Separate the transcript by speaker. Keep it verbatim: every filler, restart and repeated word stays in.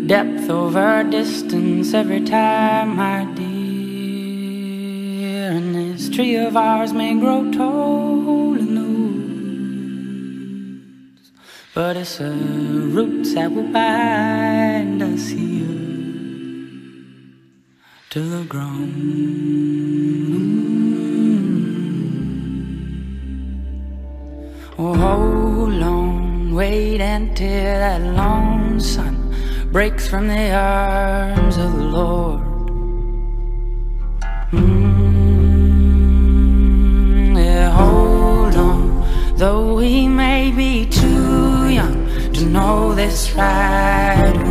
Speaker 1: depth over distance every time, my dear. And this tree of ours may grow tall in the woods, but it's the roots that will bind us here to the ground. Oh, hold on, wait until that long sun breaks from the arms of the Lord. Mm, yeah, hold on, though we may be too young to know this right